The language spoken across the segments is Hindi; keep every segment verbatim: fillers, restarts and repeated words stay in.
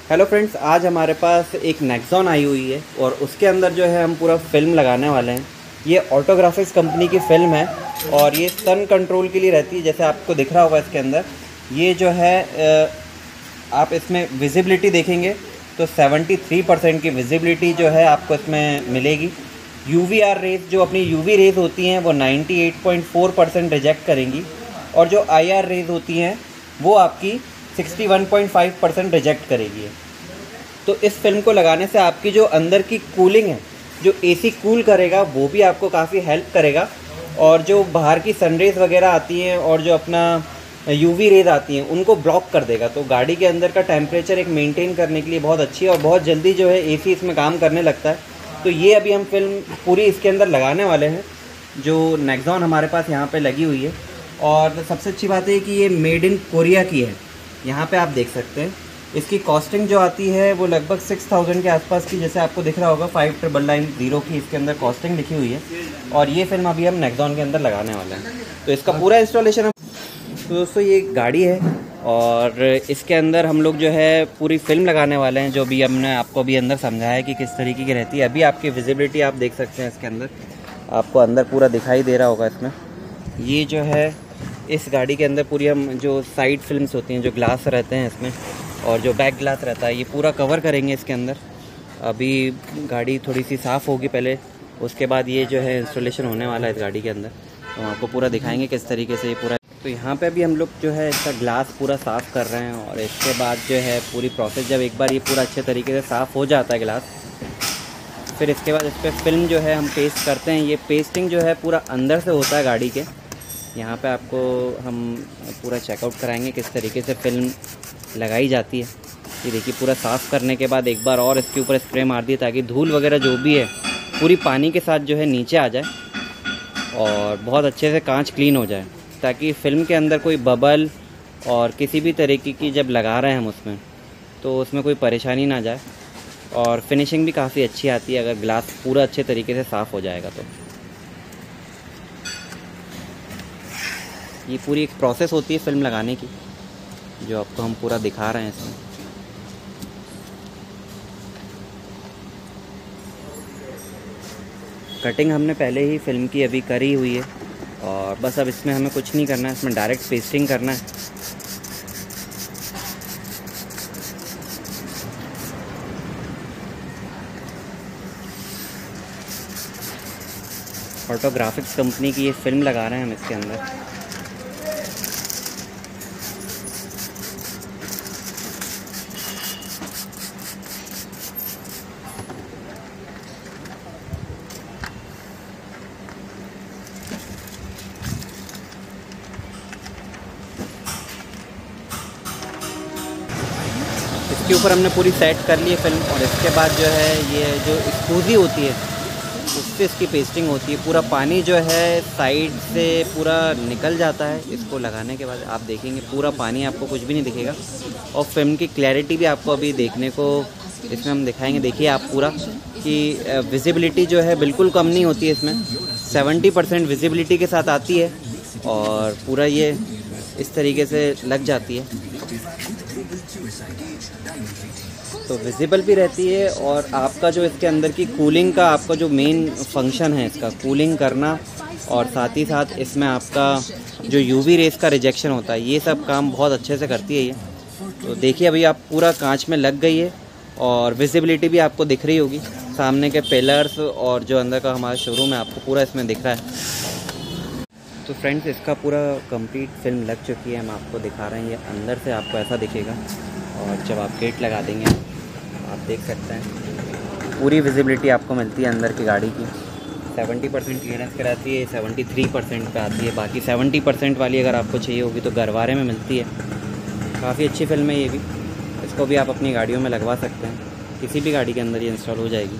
हेलो फ्रेंड्स, आज हमारे पास एक नेक्सॉन आई हुई है और उसके अंदर जो है हम पूरा फिल्म लगाने वाले हैं। ये ऑटोग्राफिक्स कंपनी की फ़िल्म है और ये सन कंट्रोल के लिए रहती है। जैसे आपको दिख रहा होगा इसके अंदर ये जो है आप इसमें विजिबिलिटी देखेंगे तो तिहत्तर परसेंट की विजिबिलिटी जो है आपको इसमें मिलेगी। यूवी आर रेज जो अपनी यूवी रेज होती हैं वो अट्ठानवे पॉइंट चार परसेंट रिजेक्ट करेंगी और जो आई आर रेज होती हैं वो आपकी इकसठ पॉइंट पाँच परसेंट रिजेक्ट करेगी। तो इस फिल्म को लगाने से आपकी जो अंदर की कूलिंग है, जो एसी कूल करेगा वो भी आपको काफ़ी हेल्प करेगा और जो बाहर की सनरेज वगैरह आती हैं और जो अपना यूवी रेज आती हैं उनको ब्लॉक कर देगा। तो गाड़ी के अंदर का टेम्परेचर एक मेंटेन करने के लिए बहुत अच्छी है और बहुत जल्दी जो है एसी इसमें काम करने लगता है। तो ये अभी हम फिल्म पूरी इसके अंदर लगाने वाले हैं जो नेक्सॉन हमारे पास यहाँ पे लगी हुई है। और सबसे अच्छी बात है कि ये मेड इन कोरिया की है। यहाँ पे आप देख सकते हैं इसकी कॉस्टिंग जो आती है वो लगभग सिक्स थाउजेंड के आसपास की, जैसे आपको दिख रहा होगा फाइव ट्रिपल नाइन जीरो की इसके अंदर कॉस्टिंग लिखी हुई है। और ये फिल्म अभी हम नेक्सॉन के अंदर लगाने वाले हैं। तो इसका पूरा इंस्टॉलेशन हम तो दोस्तों ये गाड़ी है और इसके अंदर हम लोग जो है पूरी फिल्म लगाने वाले हैं, जो भी हमने आपको अभी अंदर समझाया है कि किस तरीके की रहती है। अभी आपकी विजिबिलिटी आप देख सकते हैं इसके अंदर, आपको अंदर पूरा दिखाई दे रहा होगा इसमें। ये जो है इस गाड़ी के अंदर पूरी हम जो साइड फिल्म्स होती हैं, जो ग्लास रहते हैं इसमें और जो बैक ग्लास रहता है, ये पूरा कवर करेंगे इसके अंदर। अभी गाड़ी थोड़ी सी साफ़ होगी पहले, उसके बाद ये जो है इंस्टॉलेशन होने वाला है इस गाड़ी के अंदर। तो आपको पूरा दिखाएंगे किस तरीके से ये पूरा। तो यहाँ पे अभी हम लोग जो है इसका ग्लास पूरा साफ़ कर रहे हैं और इसके बाद जो है पूरी प्रोसेस, जब एक बार ये पूरा अच्छे तरीके से साफ़ हो जाता है ग्लास, फिर इसके बाद इस पर फिल्म जो है हम पेस्ट करते हैं। ये पेस्टिंग जो है पूरा अंदर से होता है गाड़ी के। यहाँ पे आपको हम पूरा चेकआउट कराएंगे किस तरीके से फिल्म लगाई जाती है। ये देखिए पूरा साफ़ करने के बाद एक बार और इसके ऊपर स्प्रे मार दिए ताकि धूल वगैरह जो भी है पूरी पानी के साथ जो है नीचे आ जाए और बहुत अच्छे से कांच क्लीन हो जाए, ताकि फ़िल्म के अंदर कोई बबल और किसी भी तरीके की जब लगा रहे हैं हम उसमें तो उसमें कोई परेशानी ना जाए। और फिनिशिंग भी काफ़ी अच्छी आती है अगर ग्लास पूरा अच्छे तरीके से साफ़ हो जाएगा। तो ये पूरी एक प्रोसेस होती है फिल्म लगाने की, जो आपको हम पूरा दिखा रहे हैं इसमें। कटिंग हमने पहले ही फिल्म की अभी करी हुई है और बस अब इसमें हमें कुछ नहीं करना है, इसमें डायरेक्ट पेस्टिंग करना है। ऑटोग्राफिक्स कंपनी की ये फिल्म लगा रहे हैं हम इसके अंदर। इसके ऊपर हमने पूरी सेट कर ली है फिल्म और इसके बाद जो है ये जो स्पूजी होती है उससे इसकी पेस्टिंग होती है। पूरा पानी जो है साइड से पूरा निकल जाता है इसको लगाने के बाद। आप देखेंगे पूरा पानी, आपको कुछ भी नहीं दिखेगा और फिल्म की क्लैरिटी भी आपको अभी देखने को इसमें हम दिखाएंगे। देखिए आप पूरा कि विजिबिलिटी जो है बिल्कुल कम नहीं होती है इसमें, सत्तर परसेंट विजिबिलिटी के साथ आती है और पूरा ये इस तरीके से लग जाती है। तो विजिबल भी रहती है और आपका जो इसके अंदर की कूलिंग का आपका जो मेन फंक्शन है इसका कूलिंग करना और साथ ही साथ इसमें आपका जो यूवी रेस का रिजेक्शन होता है, ये सब काम बहुत अच्छे से करती है ये। तो देखिए अभी आप पूरा कांच में लग गई है और विजिबिलिटी भी आपको दिख रही होगी। सामने के पिलर्स और जो अंदर का हमारा शोरूम है आपको पूरा इसमें दिख रहा है। तो फ्रेंड्स इसका पूरा कंप्लीट फिल्म लग चुकी है, हम आपको दिखा रहे हैं। ये अंदर से आपको ऐसा दिखेगा और जब आप गेट लगा देंगे आप देख सकते हैं पूरी विजिबिलिटी आपको मिलती है अंदर की गाड़ी की। सत्तर परसेंट क्लियरेंस कराती है, तिहत्तर परसेंट पे आती है। बाकी सत्तर परसेंट वाली अगर आपको चाहिए होगी तो गरवारे में मिलती है। काफ़ी अच्छी फिल्म है ये भी, इसको भी आप अपनी गाड़ियों में लगवा सकते हैं, किसी भी गाड़ी के अंदर ये इंस्टॉल हो जाएगी।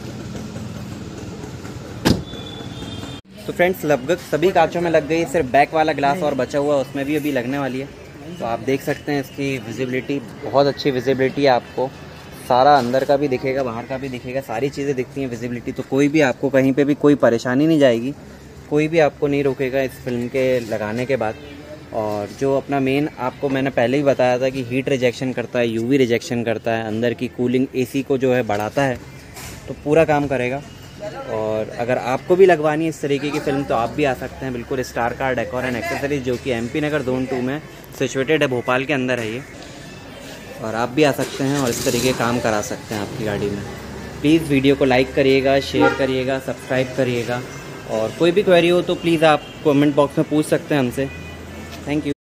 तो फ्रेंड्स लगभग सभी कांचों में लग गई, सिर्फ बैक वाला ग्लास और बचा हुआ उसमें भी अभी लगने वाली है। तो आप देख सकते हैं इसकी विजिबिलिटी बहुत अच्छी विजिबिलिटी है, आपको सारा अंदर का भी दिखेगा बाहर का भी दिखेगा, सारी चीज़ें दिखती हैं विजिबिलिटी। तो कोई भी आपको कहीं पे भी कोई परेशानी नहीं जाएगी, कोई भी आपको नहीं रोकेगा इस फिल्म के लगाने के बाद। और जो अपना मेन आपको मैंने पहले ही बताया था कि हीट रिजेक्शन करता है, यूवी रिजेक्शन करता है, अंदर की कूलिंग एसी को जो है बढ़ाता है, तो पूरा काम करेगा। और अगर आपको भी लगवानी है इस तरीके की फ़िल्म तो आप भी आ सकते हैं। बिल्कुल star car decor and accessories, जो कि M P Nagar zone two में सिचुएटेड है, भोपाल के अंदर है ये। और आप भी आ सकते हैं और इस तरीके काम करा सकते हैं आपकी गाड़ी में। प्लीज़ वीडियो को लाइक करिएगा, शेयर करिएगा, सब्सक्राइब करिएगा। और कोई भी क्वेरी हो तो प्लीज़ आप कमेंट बॉक्स में पूछ सकते हैं हमसे। Thank you.